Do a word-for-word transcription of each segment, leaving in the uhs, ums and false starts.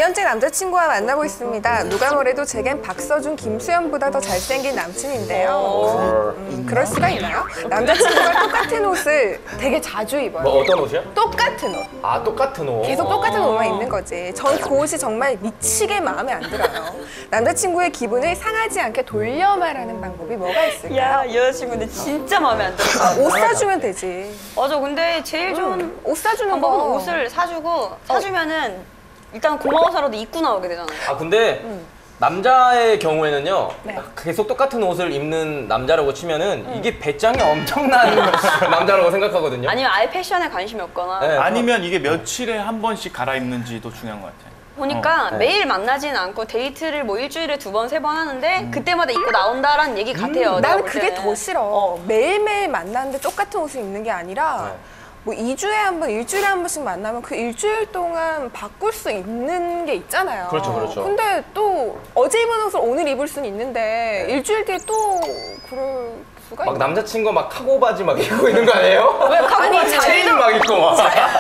년째 남자친구와 만나고 있습니다. 누가 뭐래도 제겐 박서준, 김수현보다 더 잘생긴 남친인데요. 음, 그럴 수가 있나요? 남자친구가 똑같은 옷을 되게 자주 입어요. 뭐 어떤 옷이요? 똑같은 옷. 아, 똑같은 옷. 계속 똑같은 옷만 입는 거지. 전 그 옷이 정말 미치게 마음에 안 들어요. 남자친구의 기분을 상하지 않게 돌려 말하는 방법이 뭐가 있을까요? 야, 이 여자친구는 진짜 마음에 안 들어. 아, 옷 사주면 되지. 맞아, 근데 제일 좋은 음, 옷 사주는 방법은 거. 옷을 사주고 사주면은 일단 고마워서라도 입고 나오게 되잖아요. 아, 근데 음. 남자의 경우에는요, 네. 계속 똑같은 옷을 입는 남자라고 치면은 음. 이게 배짱이 엄청난 남자라고 생각하거든요. 아니면 아예 패션에 관심이 없거나. 네. 아니면 이게 며칠에 한 번씩 갈아입는지도 중요한 것 같아요. 보니까 어, 네. 매일 만나지는 않고 데이트를 뭐 일주일에 두 번, 세 번 하는데 음. 그때마다 입고 나온다라는 얘기 같아요. 음, 내가 나는 볼 그게 때는. 더 싫어. 어. 매일매일 만나는데 똑같은 옷을 입는 게 아니라 네. 뭐 이 주에 한 번, 일주일에 한 번씩 만나면 그 일주일 동안 바꿀 수 있는 게 있잖아요. 그렇죠, 그렇죠. 근데 또 어제 입은 옷을 오늘 입을 수는 있는데 네. 일주일 뒤에 또 그럴 수가 막 있나? 남자친구가 막 카고 바지 막 입고 있는 거 아니에요? 왜 카고 아니, 바지? 체인 막 입고 막.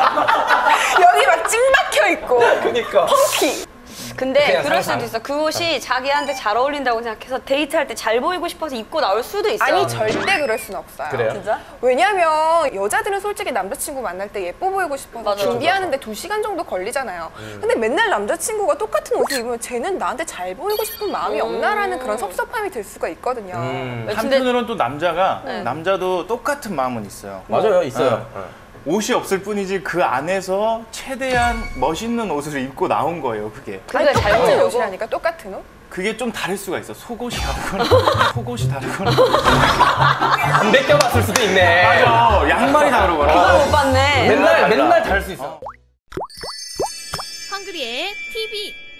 여기 막 찡 박혀 있고 그니까. 펑키. 근데 그냥 그럴 상상. 수도 있어. 그 옷이 자기한테 잘 어울린다고 생각해서 데이트할 때 잘 보이고 싶어서 입고 나올 수도 있어요. 아니 절대 그럴 순 없어요. 그래요? 진짜? 왜냐면 여자들은 솔직히 남자친구 만날 때 예뻐 보이고 싶어서 맞아, 준비하는데 두 시간 정도 걸리잖아요. 음. 근데 맨날 남자친구가 똑같은 옷을 입으면 쟤는 나한테 잘 보이고 싶은 마음이 음. 없나라는 그런 섭섭함이 들 수가 있거든요. 음. 근데- 한편으로는 또 남자가 네. 남자도 똑같은 마음은 있어요. 맞아요, 있어요. 네. 옷이 없을 뿐이지 그 안에서 최대한 멋있는 옷을 입고 나온 거예요, 그게. 아니, 그게 잘 똑같은 보이려고. 옷이라니까 똑같은 옷? 그게 좀 다를 수가 있어. 속옷이 다르거나 속옷이 다르거나. 안 벗겨봤을 수도 있네. 맞아. 양말이 다르거나. 그걸 못 봤네. 맨날, 달라. 맨날 다를 수 있어. 어. 헝그리의 티비